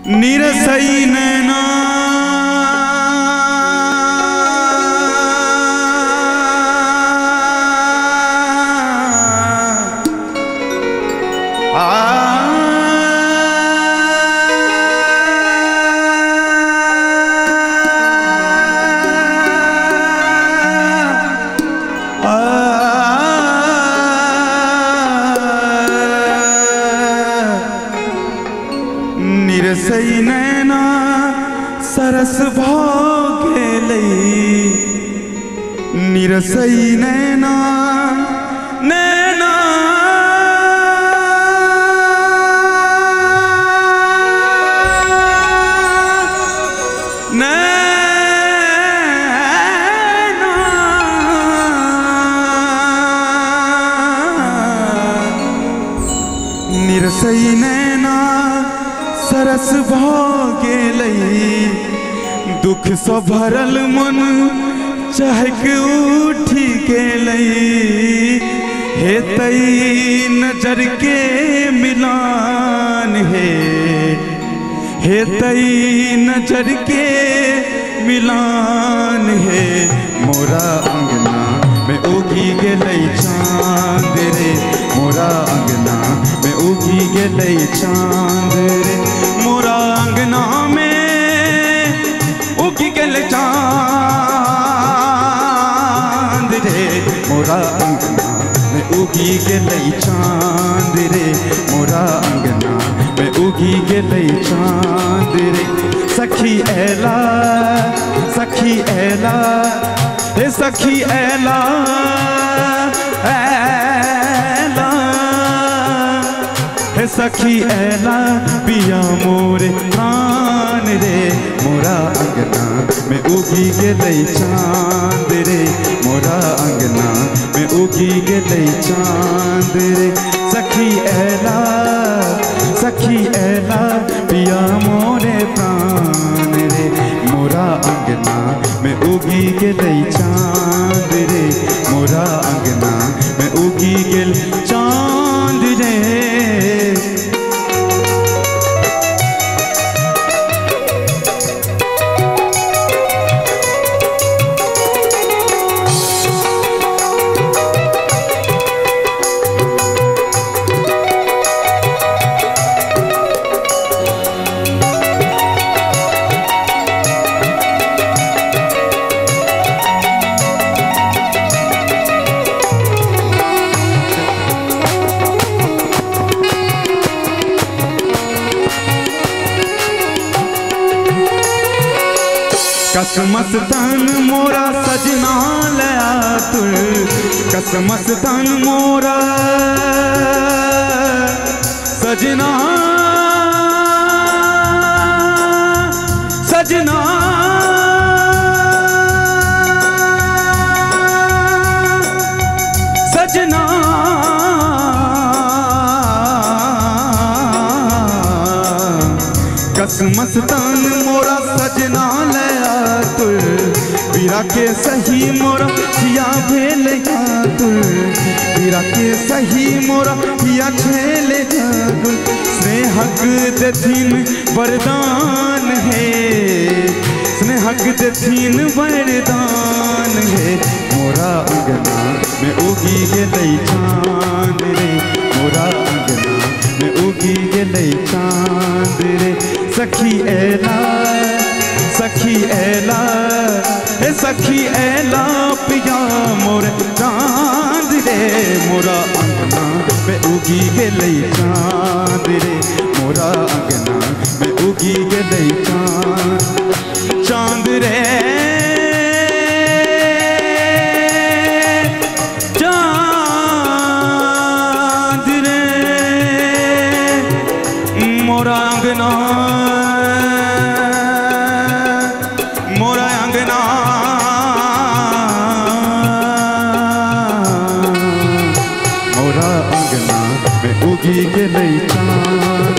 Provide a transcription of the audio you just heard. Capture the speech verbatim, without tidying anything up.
निरसई नैना निरसई नैना सरस भागे निरसई नैना नैना नैना निरसई नैना सरस भागे लई दुख सो भरल मन चहक उठी के लई हे तई नजर के मिलान है हे तई नजर के मिलान है मोरा अंगना में उगी गेलई चांद रे मोरा अंगना में उगी गेलई चांद रे मोरा अंगना में उगी गेल चांद रे मोरा अंगना में उगी गेलई चांद रे मोरा अंगना में उगी गेलई चांद रे सखी ऐला सखी ऐला हे सखी ऐला ऐला हे सखी ऐला पिया मोरे प्राण रे मोरा अंगना में उगी गेलई चांद रे मोरा अंगना में उगी गेलई चांद रे सखी ऐला सखी ऐला पिया मोरे प्राण रे मोरा अंगना में उगी गेलई चांद रे मोरा अंगना में उगी गेल चांद रे कसमस तन मोरा सजना लया तुल कसमस तन मोरा सजना सजना सजना कसमस तन मोरा सजना लया तुल बीरा के सही मोरा हिया भेल तुल बीरा के सही मोरा हिया छेल तुल स्नेहक दथिन वरदान है स्नेहक दथिन वरदान है मोरा अंगना में उगी गेलई चांद रे मोरा अंगना में उगी गेलई चांद रे सखी ऐला सखी ऐला हे सखी ऐला पिया मोर चांद रे मोरा अंगना में उगी गेलई चांद रे मोरा अंगना में उगी गेलई चांद चांद रे चांद रे मोरा अंगना मोरा अंगना मोरा अंगना में उगी गेलई चांद